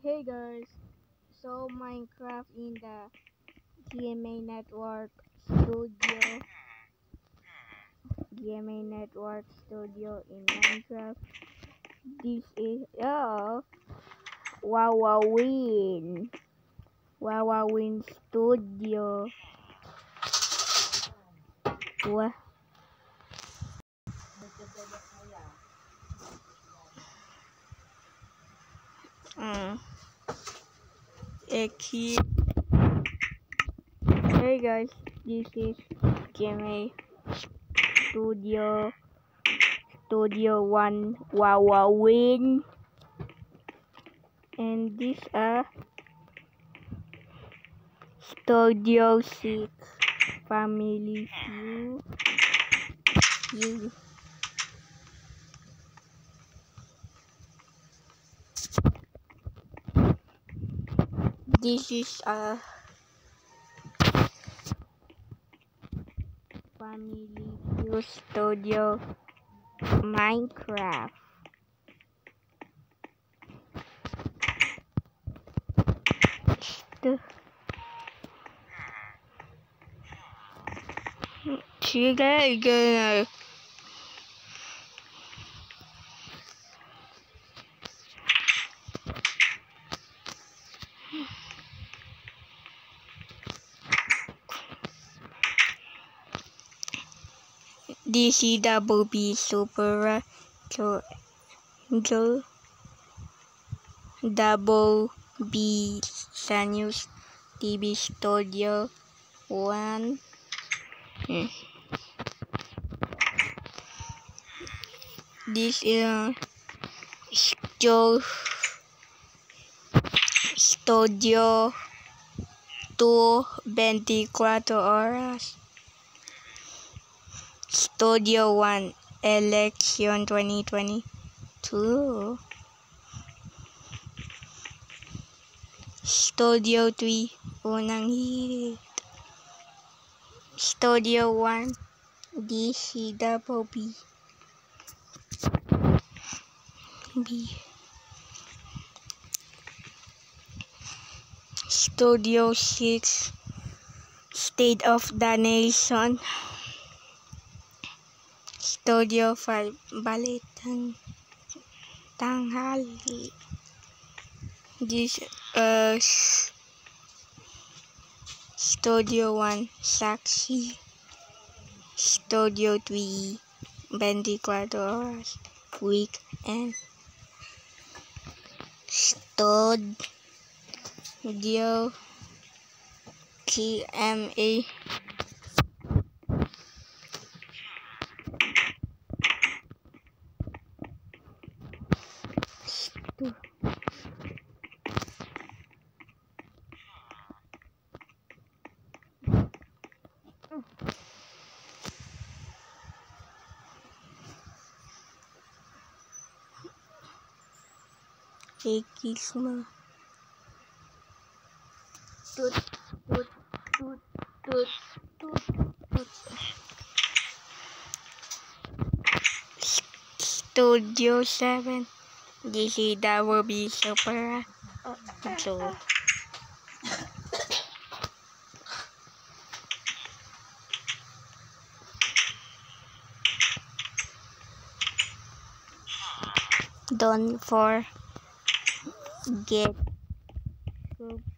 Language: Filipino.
Hey guys, so Minecraft in the GMA Network studio. GMA Network studio in Minecraft. This is Wawawin. Wawawin studio. Wah. Eki. Hey guys, this is GMA Studio 1 Wawawin, and this Studio 6 Family View. This is Family View Studio Minecraft. Sige. DC Double B Super Double B Sanius TV Studio 1. This is Studio 2 24 horas. Studio 1 Election 2022. Studio 3 Unang Hirit. Studio 1 DC Double B. Studio 6 State of the Nation. Studio 5 Balitan Tanghali. This Studio 1 Saksi. Studio 3 24 horas weekend. Studio GMA Ekisma. Tut. Studio 7 DC Double B Super so don't forget